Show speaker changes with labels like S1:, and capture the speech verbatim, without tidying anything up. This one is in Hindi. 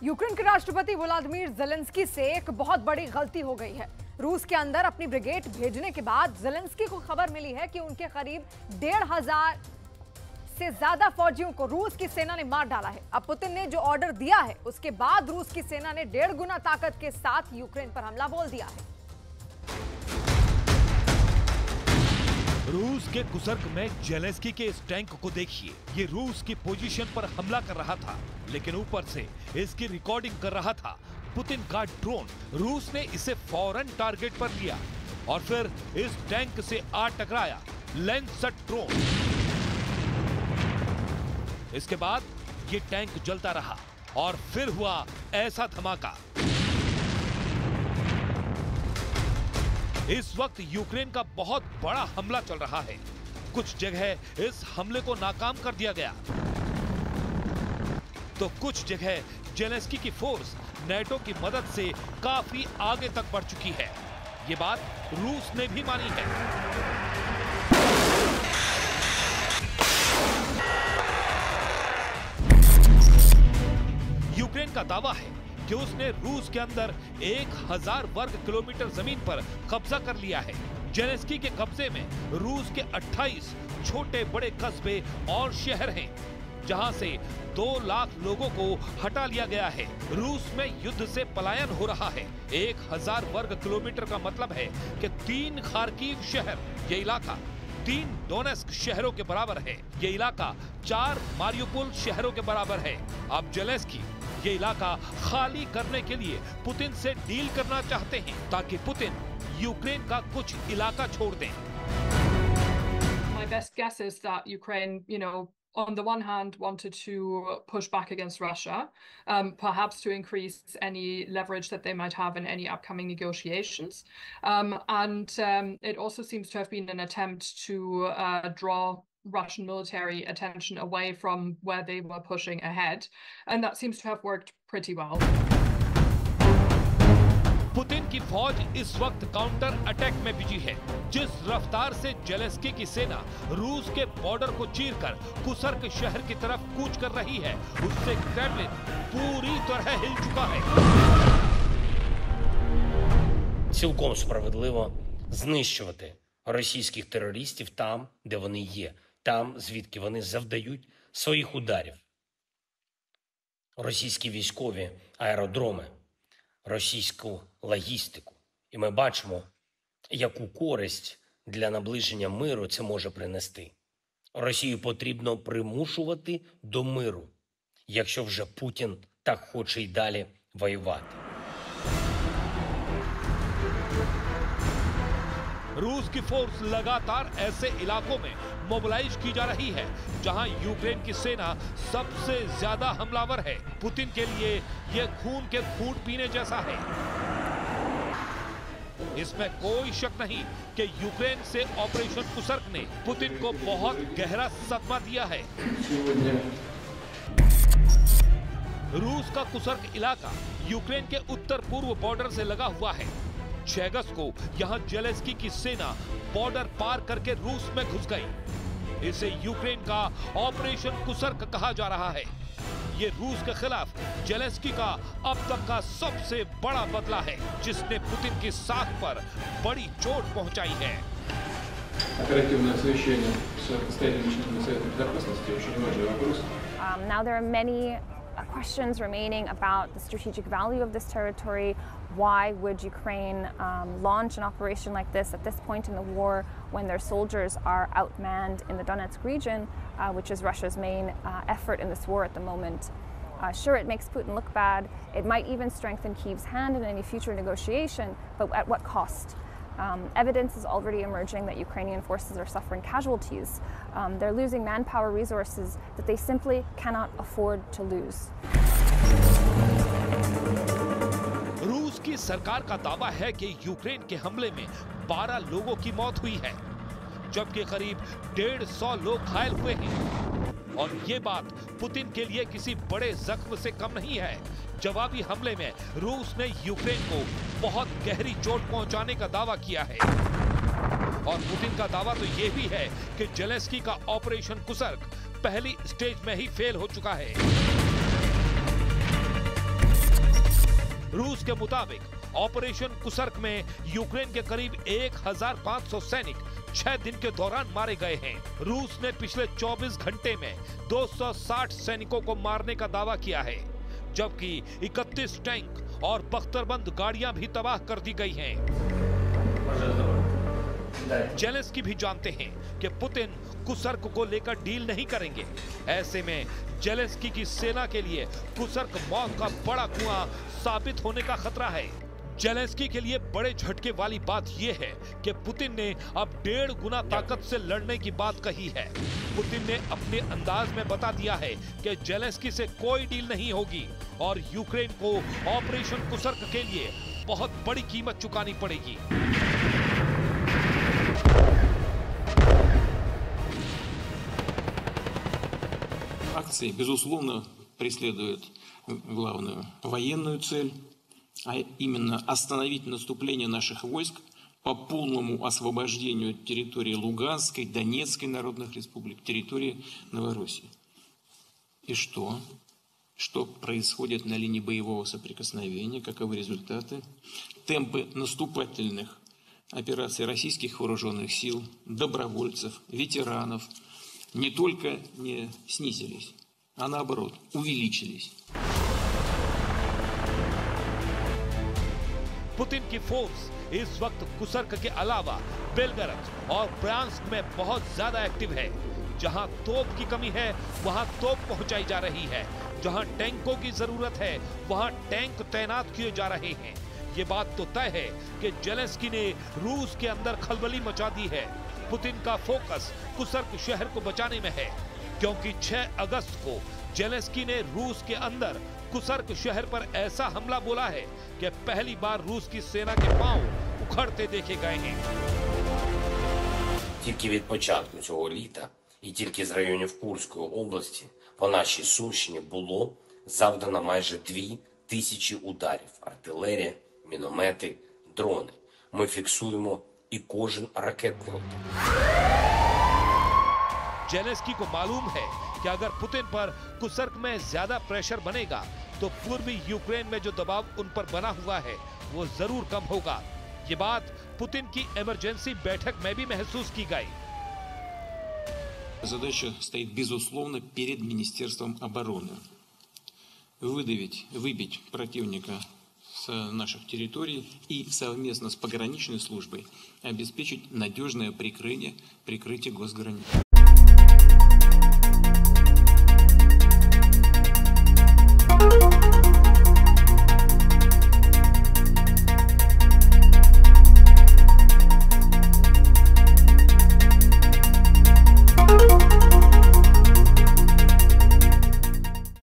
S1: यूक्रेन के राष्ट्रपति व्लादिमीर ज़ेलेंस्की से एक बहुत बड़ी गलती हो गई है। रूस के अंदर अपनी ब्रिगेड भेजने के बाद ज़ेलेंस्की को खबर मिली है कि उनके करीब डेढ़ हजार से ज्यादा फौजियों को रूस की सेना ने मार डाला है। अब पुतिन ने जो ऑर्डर दिया है उसके बाद रूस की सेना ने डेढ़ गुना ताकत के साथ यूक्रेन पर हमला बोल दिया है।
S2: रूस के कुसर्क में ज़ेलेंस्की के इस टैंक को देखिए। ये रूस की पोजीशन पर हमला कर रहा था, लेकिन ऊपर से इसकी रिकॉर्डिंग कर रहा था पुतिन का ड्रोन। रूस ने इसे फौरन टारगेट पर लिया और फिर इस टैंक से आ टकराया लैंसट ड्रोन। इसके बाद ये टैंक जलता रहा और फिर हुआ ऐसा धमाका। इस वक्त यूक्रेन का बहुत बड़ा हमला चल रहा है। कुछ जगह इस हमले को नाकाम कर दिया गया, तो कुछ जगह ज़ेलेंस्की की फोर्स नेटो की मदद से काफी आगे तक बढ़ चुकी है। ये बात रूस ने भी मानी है। यूक्रेन का दावा है कि उसने रूस के अंदर एक हजार वर्ग किलोमीटर जमीन पर कब्जा कर लिया है। ज़ेलेंस्की के कब्जे में रूस के अट्ठाईस छोटे बड़े कस्बे और शहर हैं, जहां से दो लाख लोगों को हटा लिया गया है। रूस में युद्ध से पलायन हो रहा है। एक हजार वर्ग किलोमीटर का मतलब है कि तीन खार्किव शहर, ये इलाका तीन डोनेस्क शहरों के बराबर है। ये इलाका चार मारियुपोल शहरों के बराबर है। अब ज़ेलेंस्की ये इलाका खाली करने के लिए पुतिन से डील करना चाहते हैं, ताकि पुतिन यूक्रेन का कुछ इलाका छोड़ दें।
S3: My best guess is that Ukraine, you know, on the one hand wanted to push back against Russia, um, perhaps to increase any leverage that they might have in any upcoming negotiations. Um, and um, it also seems to have been an attempt to uh, draw Russian military attention away from where they were pushing ahead. And that seems to have worked pretty well.
S2: Putin की फौज इस वक्त काउंटर अटैक में बिजी है। जिस रफ्तार से ज़ेलेंस्की की सेना रूस के बॉर्डर को चीरकर कुसर्क शहर की तरफ कूच कर रही है, उससे क्रेमलिन पूरी तरह हिल चुका है।
S4: Цілком справедливо знищувати російських терористів там, де вони є, там, звідки вони завдають своїх ударів. Російські військові аеродроми, російську логістику. І ми бачимо, яку користь для наближення миру це може принести. Росію потрібно примушувати до миру, якщо вже Путін так хоче й далі воювати.
S2: रूस की फोर्स लगातार ऐसे इलाकों में मोबिलाइज की जा रही है जहां यूक्रेन की सेना सबसे ज्यादा हमलावर है। पुतिन के लिए यह खून के घूंट पीने जैसा है। इसमें कोई शक नहीं कि यूक्रेन से ऑपरेशन कुसर्क ने पुतिन को बहुत गहरा सदमा दिया है। रूस का कुसर्क इलाका यूक्रेन के उत्तर पूर्व बॉर्डर से लगा हुआ है। छह अगस्त को यहां ज़ेलेंस्की की सेना बॉर्डर पार करके रूस में घुस गई। इसे यूक्रेन का ऑपरेशन कुसर्क कहा जा रहा है। ये रूस के खिलाफ ज़ेलेंस्की का अब तक का सबसे बड़ा बदला है, जिसने पुतिन की साख पर बड़ी चोट पहुंचाई है।
S5: Оперативное совещание с председателем Совета Безопасности очень важный вопрос.
S6: Now there are many questions remaining about the strategic value of this territory. Why would Ukraine um, launch an operation like this at this point in the war when their soldiers are outmanned in the Donetsk region, uh, which is Russia's main uh, effort in this war at the moment? Uh, sure, it makes Putin look bad. It might even strengthen Kyiv's hand in any future negotiation, but at what cost? Um, evidence is already emerging that Ukrainian forces are suffering casualties. Um, they're losing manpower resources that they simply cannot afford to lose.
S2: रूस की सरकार का दावा है कि यूक्रेन के हमले में बारह लोगों की मौत हुई है, जबकि करीब डेढ़ सौ लोग घायल हुए हैं। और ये बात पुतिन के लिए किसी बड़े जख्म से कम नहीं है। जवाबी हमले में रूस ने यूक्रेन को बहुत गहरी चोट पहुंचाने का दावा किया है। और पुतिन का दावा तो ये भी है कि ज़ेलेंस्की का ऑपरेशन कुसर्क पहली स्टेज में ही फेल हो चुका है। रूस के मुताबिक ऑपरेशन कुसर्क में यूक्रेन के करीब एक हज़ार पाँच सौ सैनिक छह दिन के दौरान मारे गए हैं। रूस ने पिछले चौबीस घंटे में दो सौ साठ सैनिकों को मारने का दावा किया है, जबकि इकतीस टैंक और बख्तरबंद गाड़ियां भी तबाह कर दी गई हैं। जेलेंस्की भी जानते हैं कि पुतिन कुसर्क को लेकर डील नहीं करेंगे। ऐसे में जेलेंस्की की सेना के लिए कुसर्क मौत का बड़ा कुआं साबित होने का खतरा है। जेलेंस्की के लिए बड़े झटके वाली बात यह है कि पुतिन ने अब डेढ़ गुना ताकत से लड़ने की बात कही है। पुतिन ने अपने अंदाज में बता दिया है कि जेलेंस्की से कोई डील नहीं होगी और यूक्रेन को ऑपरेशन कुसर्क के लिए बहुत बड़ी कीमत चुकानी पड़ेगी।
S5: Акции, безусловно, преследуют главную военную цель, а именно остановить наступление наших войск по полному освобождению территории Луганской, Донецкой народных республик, территории Новороссии. И что? Что происходит на линии боевого соприкосновения? Каковы результаты? Темпы наступательных операций российских вооруженных сил, добровольцев, ветеранов не только не снизились, а наоборот увеличились.
S2: पुतिन की फोर्स इस वक्त कुसर्क के अलावा बेलगरद और ब्रांस्क में बहुत ज्यादा एक्टिव है। जहां तोप की कमी है वहां तोप पहुंचाई जा रही है, जहां टैंकों की जरूरत है वहां टैंक तैनात किए जा रहे हैं। ये बात तो तय है कि जेलेंस्की ने रूस के अंदर खलबली मचा दी है। पुतिन का फोकस कुसर्क शहर को बचाने में है, क्योंकि छह अगस्त को जेलेंस्की ने रूस के अंदर कुसर्क शहर पर ऐसा हमला बोला है कि पहली बार रूस की सेना के पांव उखड़ते देखे गए हैं।
S4: Тільки від початку цього літа і тільки з районів Курської області по нашій Сумщині було завдано майже дві тисячі ударів. Артилерія, міномети, дрони. Ми фіксуємо і кожен ракетний удар.
S2: जेलेंस्की को मालूम है कि अगर पुतिन पर कुसर्क में ज्यादा प्रेशर बनेगा तो पूर्वी यूक्रेन में जो दबाव उन पर बना हुआ है वो जरूर कम होगा। ये बात पुतिन की इमरजेंसी बैठक में भी महसूस की गई।
S5: Задача стоит, безусловно, перед Министерством обороны. Выдавить, выбить противника с наших территорий и совместно с пограничной службой обеспечить надежное прикрытие, прикрытие госграниц.